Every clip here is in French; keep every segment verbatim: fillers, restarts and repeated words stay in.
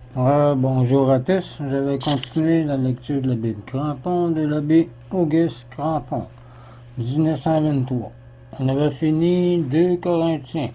Euh, bonjour à tous, je vais continuer la lecture de la Bible Crampon de l'abbé Auguste Crampon, dix-neuf cent vingt-trois. On avait fini deux Corinthiens.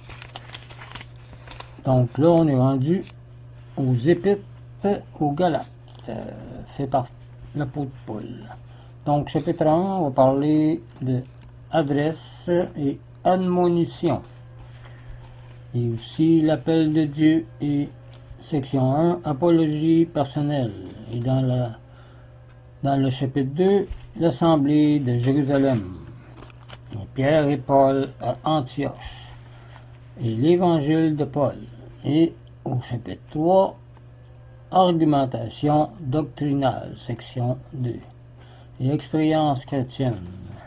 Donc là, on est rendu aux Épîtres aux Galates, euh, fait par l'apôtre Paul. Donc, chapitre un, on va parler de adresse et admonition. Et aussi l'appel de Dieu et section un, apologie personnelle. Et dans, la, dans le chapitre deux, l'assemblée de Jérusalem. Et Pierre et Paul à Antioche. Et l'évangile de Paul. Et au chapitre trois, argumentation doctrinale, section deux. Et expérience chrétienne.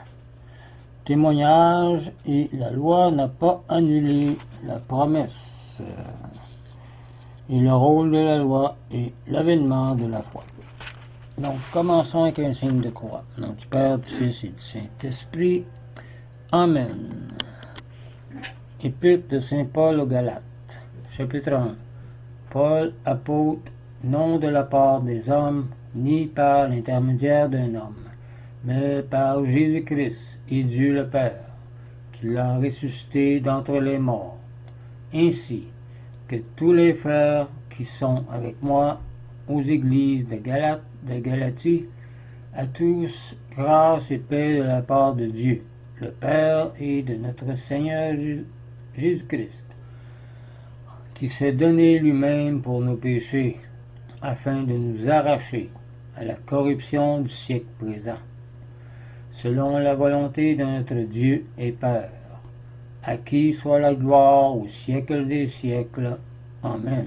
Témoignage et la loi n'a pas annulé la promesse. Et le rôle de la loi est l'avènement de la foi. Donc, commençons avec un signe de croix. Donc, du Père, du Fils et du Saint-Esprit. Amen. Épître de Saint Paul aux Galates. Chapitre un. Paul, apôtre, non de la part des hommes, ni par l'intermédiaire d'un homme, mais par Jésus-Christ et Dieu le Père, qui l'a ressuscité d'entre les morts, ainsi que tous les frères qui sont avec moi aux églises de Galate, de Galatie, à tous grâce et paix de la part de Dieu, le Père et de notre Seigneur Jésus-Christ, qui s'est donné lui-même pour nos péchés, afin de nous arracher à la corruption du siècle présent, selon la volonté de notre Dieu et Père, à qui soit la gloire au siècle des siècles. Amen.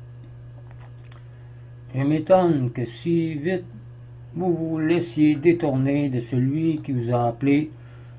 Je m'étonne que si vite vous vous laissiez détourner de celui qui vous a appelé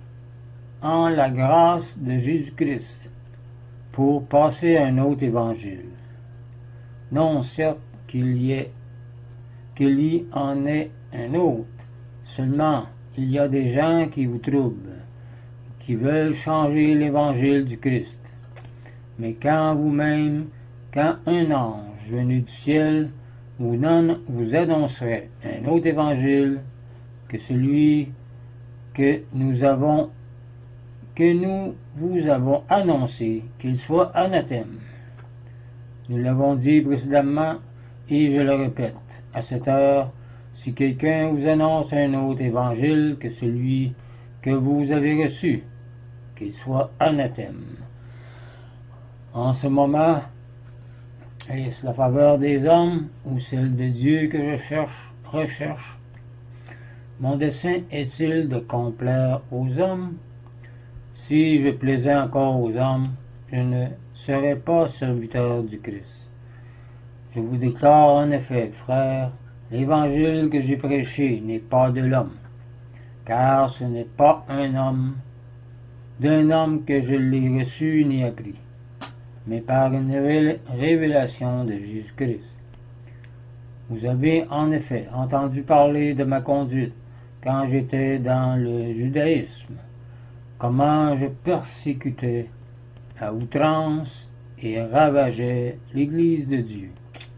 en la grâce de Jésus-Christ pour passer à un autre évangile. Non, certes qu'il y ait, qu'il y en ait un autre, seulement il y a des gens qui vous troublent, qui veulent changer l'évangile du Christ. Mais quand vous-même, quand un ange venu du ciel vous, non, vous annoncerait un autre évangile que celui que nous avons, que nous vous avons annoncé, qu'il soit anathème. Nous l'avons dit précédemment et je le répète, à cette heure, si quelqu'un vous annonce un autre évangile que celui que vous avez reçu, qu'il soit anathème. En ce moment, est-ce la faveur des hommes ou celle de Dieu que je cherche, recherche? Mon dessein est-il de complaire aux hommes? Si je plaisais encore aux hommes, je ne serais pas serviteur du Christ. Je vous déclare en effet, frères, l'évangile que j'ai prêché n'est pas de l'homme, car ce n'est pas un homme, d'un homme que je l'ai reçu ni appris, mais par une révélation de Jésus-Christ. Vous avez en effet entendu parler de ma conduite quand j'étais dans le judaïsme, comment je persécutais à outrance et ravageais l'Église de Dieu,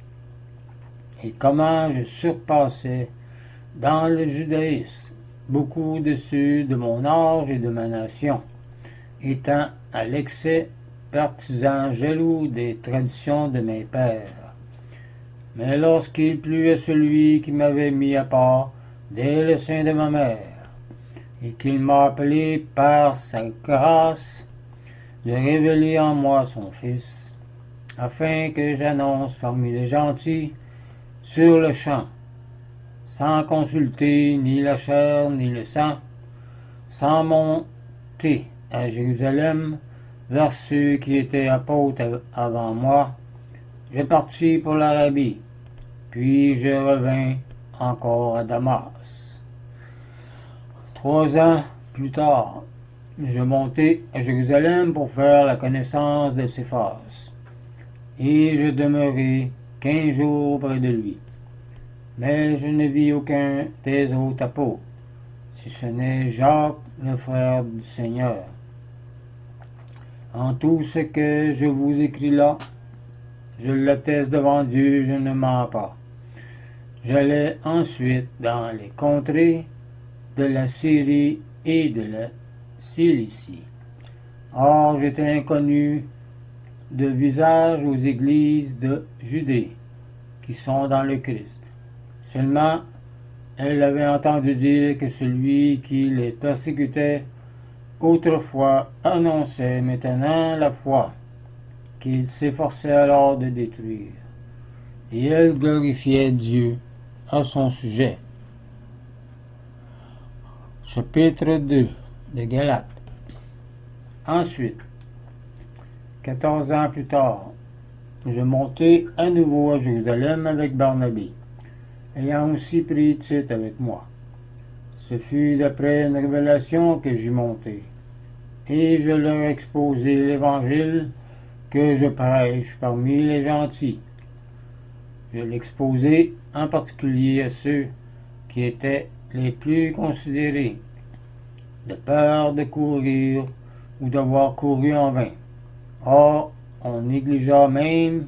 et comment je surpassais dans le judaïsme beaucoup de ceux de mon âge et de ma nation, étant à l'excès partisan jaloux des traditions de mes pères. Mais lorsqu'il plut à celui qui m'avait mis à part dès le sein de ma mère, et qu'il m'a appelé par sa grâce de révéler en moi son Fils, afin que j'annonce parmi les gentils sur le champ, sans consulter ni la chair ni le sang, sans monter à Jérusalem vers ceux qui étaient apôtres avant moi, je partis pour l'Arabie, puis je revins encore à Damas. Trois ans plus tard, je montai à Jérusalem pour faire la connaissance de Céphas, et je demeurai quinze jours près de lui. Mais je ne vis aucun des autres apôtres, si ce n'est Jacques, le frère du Seigneur. En tout ce que je vous écris là, Je l'atteste devant Dieu, je ne mens pas. J'allais ensuite dans les contrées de la Syrie et de la Cilicie. Or, j'étais inconnu de visage aux églises de Judée, qui sont dans le Christ. Seulement, elle avait entendu dire que celui qui les persécutait autrefois annonçait maintenant la foi, qu'il s'efforçait alors de détruire. Et elle glorifiait Dieu à son sujet. Chapitre deux de Galates. Ensuite, quatorze ans plus tard, je montai à nouveau à Jérusalem avec Barnabé, ayant aussi pris Tite avec moi. Ce fut d'après une révélation que j'y montai, et je leur exposai l'évangile que je prêche parmi les gentils. Je l'exposai en particulier à ceux qui étaient les plus considérés, de peur de courir ou d'avoir couru en vain. Or, on négligea même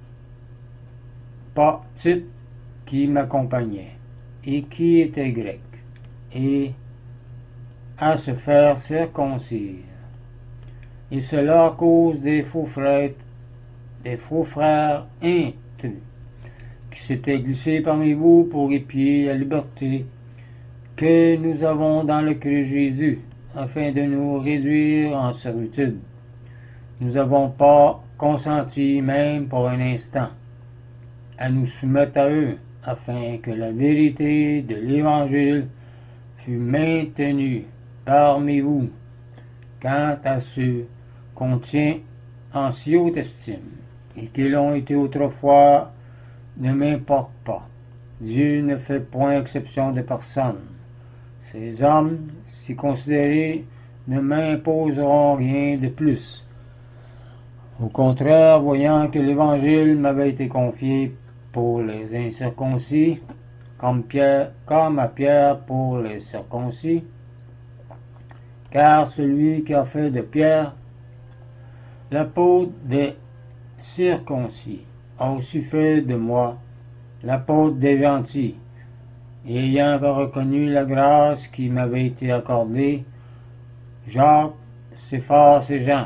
pas Tite qui m'accompagnait, et qui était grec, et à se faire circoncire. Et cela à cause des faux frères, des faux frères intrus, qui s'étaient glissés parmi vous pour épier la liberté que nous avons dans le Christ Jésus, afin de nous réduire en servitude. Nous n'avons pas consenti, même pour un instant, à nous soumettre à eux, afin que la vérité de l'Évangile fût maintenue parmi vous. Quant à ceux qu'on tient en si haute estime, et qui l'ont été autrefois, ne m'importe pas. Dieu ne fait point exception de personne. Ces hommes, si considérés, ne m'imposeront rien de plus. Au contraire, voyant que l'Évangile m'avait été confié pour les incirconcis, comme, Pierre, comme à Pierre pour les circoncis, car celui qui a fait de Pierre l'apôtre des circoncis a aussi fait de moi l'apôtre des gentils, et ayant reconnu la grâce qui m'avait été accordée, Jacques, Céphas et Jean,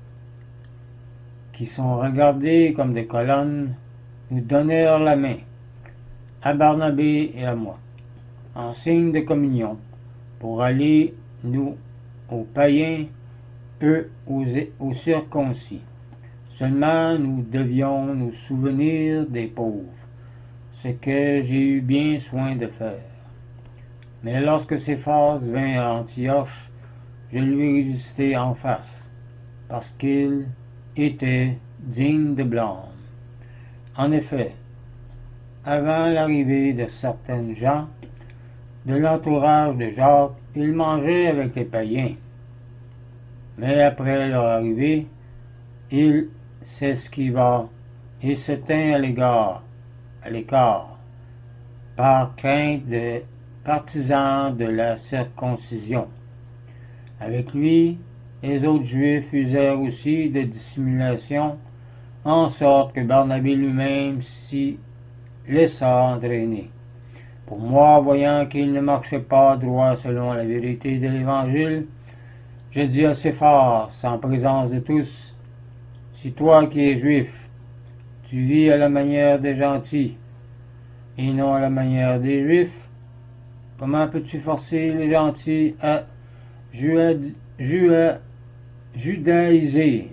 qui sont regardés comme des colonnes, nous donnèrent la main, à Barnabé et à moi, en signe de communion, pour aller, nous, aux païens, eux, aux, aux circoncis. Seulement, nous devions nous souvenir des pauvres, ce que j'ai eu bien soin de faire. Mais lorsque Céphas vint à Antioche, je lui résistai en face, parce qu'il était digne de blâme. En effet, avant l'arrivée de certaines gens de l'entourage de Jacques, il mangeait avec les païens. Mais après leur arrivée, il s'esquiva et se tint à l'égard, à l'écart, par crainte des partisans de la circoncision. Avec lui, les autres Juifs usèrent aussi de dissimulation, en sorte que Barnabé lui-même s'y laissa entraîner. Pour moi, voyant qu'il ne marchait pas droit selon la vérité de l'Évangile, je dis à Céphas, en présence de tous, « Si toi qui es juif, tu vis à la manière des gentils, et non à la manière des juifs, comment peux-tu forcer les gentils à judaïser, judaïser?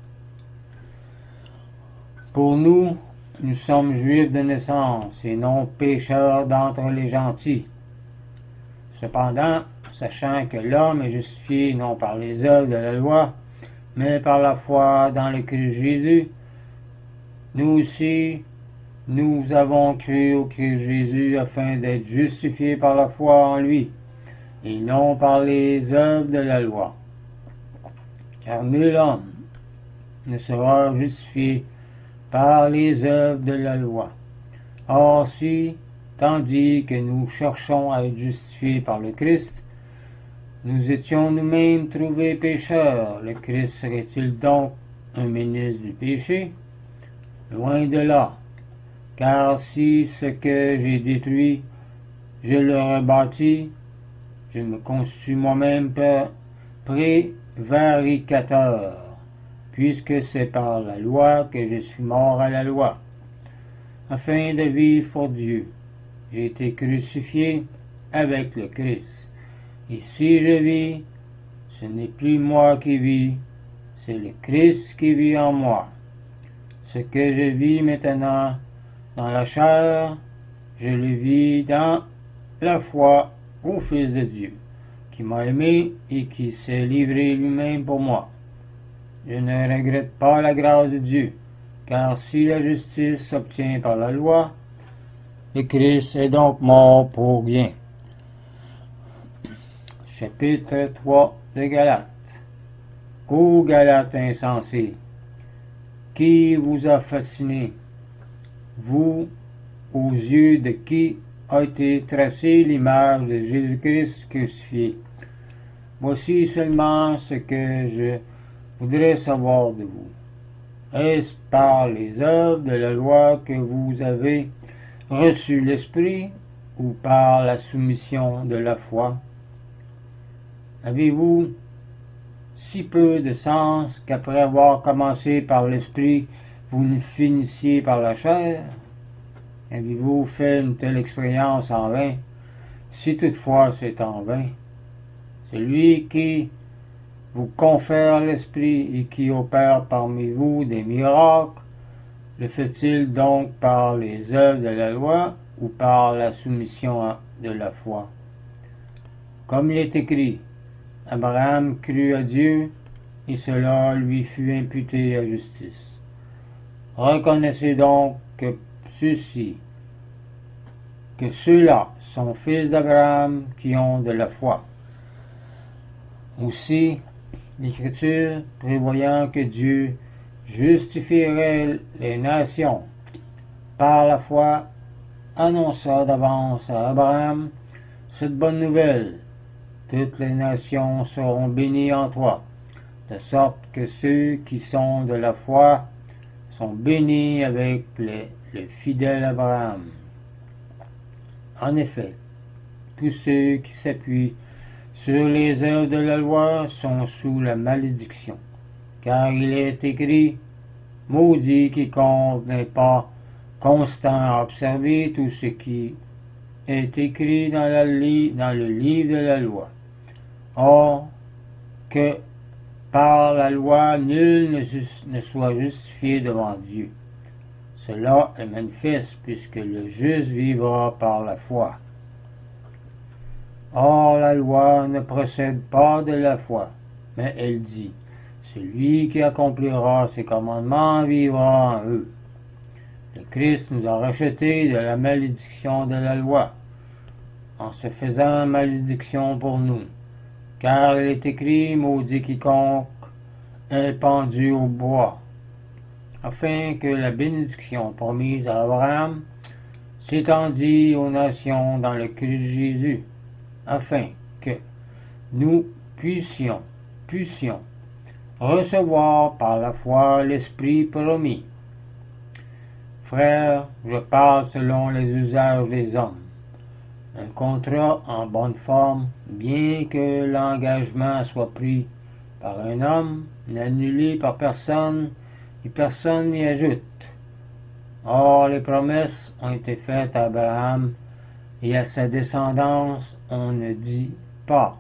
Pour nous, nous sommes juifs de naissance, et non pécheurs d'entre les gentils. Cependant, sachant que l'homme est justifié non par les œuvres de la loi, mais par la foi dans le Christ Jésus, nous aussi, nous avons cru au Christ Jésus afin d'être justifiés par la foi en lui, et non par les œuvres de la loi. Car nul homme ne sera justifié par les œuvres de la loi. Or si, tandis que nous cherchons à être justifiés par le Christ, nous étions nous-mêmes trouvés pécheurs, le Christ serait-il donc un ministre du péché? loin de là. Car si ce que j'ai détruit, je le rebâtis, je me constitue moi-même prévaricateur, puisque c'est par la loi que je suis mort à la loi, afin de vivre pour Dieu. J'ai été crucifié avec le Christ. Et si je vis, ce n'est plus moi qui vis, c'est le Christ qui vit en moi. Ce que je vis maintenant dans la chair, je le vis dans la foi au Fils de Dieu, qui m'a aimé et qui s'est livré lui-même pour moi. Je ne regrette pas la grâce de Dieu, car si la justice s'obtient par la loi, le Christ est donc mort pour rien. Chapitre trois de Galates. Ô Galates insensés, qui vous a fasciné, vous, aux yeux de qui a été tracée l'image de Jésus-Christ crucifié? Voici seulement ce que je voudrais savoir de vous. Est-ce par les œuvres de la loi que vous avez reçu l'Esprit ou par la soumission de la foi? Avez-vous si peu de sens qu'après avoir commencé par l'Esprit, vous ne finissiez par la chair? Avez-vous fait une telle expérience en vain? Si toutefois c'est en vain, celui qui vous confère l'Esprit et qui opère parmi vous des miracles, le fait-il donc par les œuvres de la loi ou par la soumission de la foi? Comme il est écrit, Abraham crut à Dieu, et cela lui fut imputé à justice. Reconnaissez donc que ceux-ci, que ceux-là sont fils d'Abraham qui ont de la foi. Aussi, l'Écriture, prévoyant que Dieu justifierait les nations par la foi, annonça d'avance à Abraham cette bonne nouvelle. Toutes les nations seront bénies en toi, de sorte que ceux qui sont de la foi sont bénis avec les, le fidèle Abraham. En effet, tous ceux qui s'appuient sur les œuvres de la loi sont sous la malédiction, car il est écrit, « Maudit quiconque n'est pas constant à observer tout ce qui est écrit dans, la li dans le livre de la loi. » Or, que par la loi nul ne, ne soit justifié devant Dieu. Cela est manifeste, puisque le juste vivra par la foi. Or, la loi ne procède pas de la foi, mais elle dit, celui qui accomplira ses commandements vivra en eux. Le Christ nous a rachetés de la malédiction de la loi, en se faisant malédiction pour nous. Car il est écrit, maudit quiconque est pendu au bois, afin que la bénédiction promise à Abraham s'étendît aux nations dans le Christ Jésus, afin que nous puissions, puissions recevoir par la foi l'Esprit promis. Frères, je parle selon les usages des hommes. Un contrat en bonne forme, bien que l'engagement soit pris par un homme, n'annulé par personne, et personne n'y ajoute. Or, les promesses ont été faites à Abraham, et à sa descendance, on ne dit pas.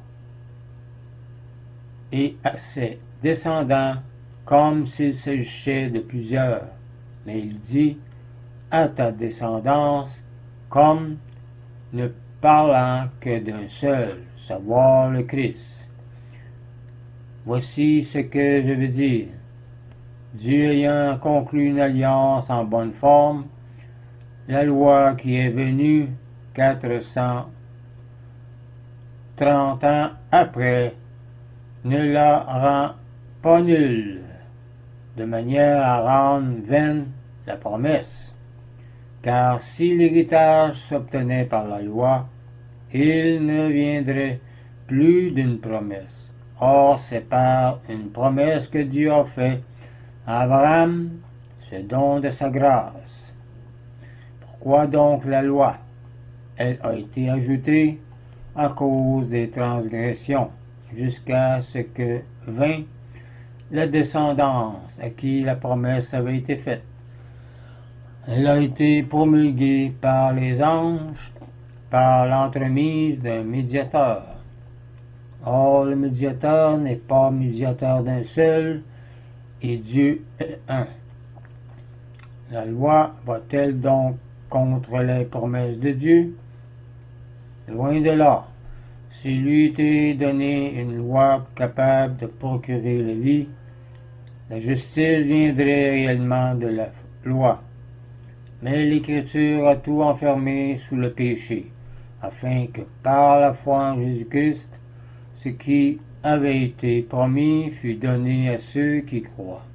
Et à ses descendants, comme s'il s'agissait de plusieurs, mais il dit, à ta descendance, comme ne parlant que d'un seul, savoir le Christ. Voici ce que je veux dire. Dieu ayant conclu une alliance en bonne forme, la loi qui est venue quatre cent trente ans après ne la rend pas nulle, de manière à rendre vaine la promesse. Car si l'héritage s'obtenait par la loi, il ne viendrait plus d'une promesse. Or, c'est par une promesse que Dieu a fait à Abraham, ce don de sa grâce. Pourquoi donc la loi? Elle a été ajoutée à cause des transgressions, jusqu'à ce que vint la descendance à qui la promesse avait été faite. Elle a été promulguée par les anges, par l'entremise d'un médiateur. Or, le médiateur n'est pas médiateur d'un seul, et Dieu est un. La loi va-t-elle donc contre les promesses de Dieu? Loin de là. S'il lui était donné une loi capable de procurer la vie, la justice viendrait réellement de la loi. Mais l'Écriture a tout enfermé sous le péché, afin que par la foi en Jésus-Christ, ce qui avait été promis fût donné à ceux qui croient.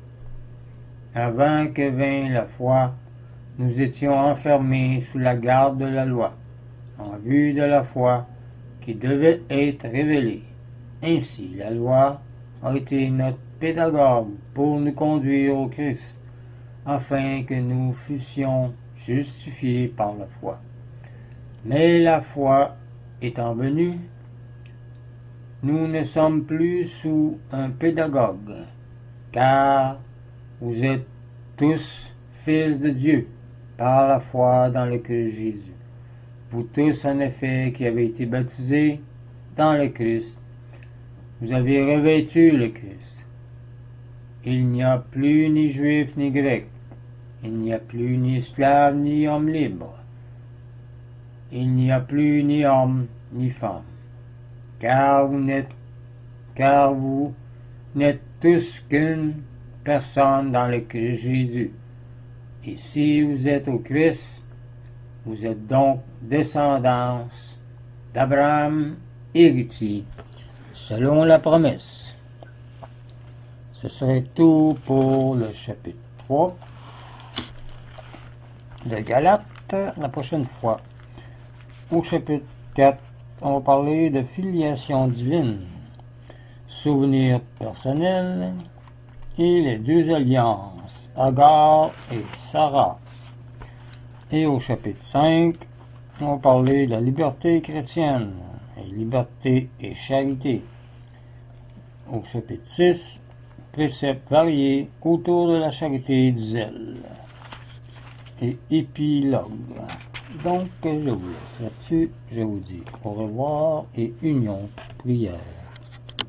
Avant que vînt la foi, nous étions enfermés sous la garde de la loi, en vue de la foi qui devait être révélée. Ainsi, la loi a été notre pédagogue pour nous conduire au Christ, afin que nous fussions justifiés par la foi. Mais la foi étant venue, nous ne sommes plus sous un pédagogue, car vous êtes tous fils de Dieu par la foi dans le Christ Jésus. Vous tous, en effet, qui avez été baptisés dans le Christ, vous avez revêtu le Christ. Il n'y a plus ni juif ni grec, il n'y a plus ni esclave ni homme libre, il n'y a plus ni homme ni femme, car vous n'êtes, car vous n'êtes tous qu'une personne dans le Christ Jésus. Et si vous êtes au Christ, vous êtes donc descendance d'Abraham, héritier, selon la promesse. Ce serait tout pour le chapitre trois de Galates. La prochaine fois, au chapitre quatre, on va parler de filiation divine, souvenirs personnels et les deux alliances, Agar et Sarah. Et au chapitre cinq, on va parler de la liberté chrétienne, et liberté et charité. Au chapitre six, préceptes variés autour de la charité et du zèle. Et épilogue. Donc, je vous laisse là-dessus. Je vous dis au revoir et union, prière.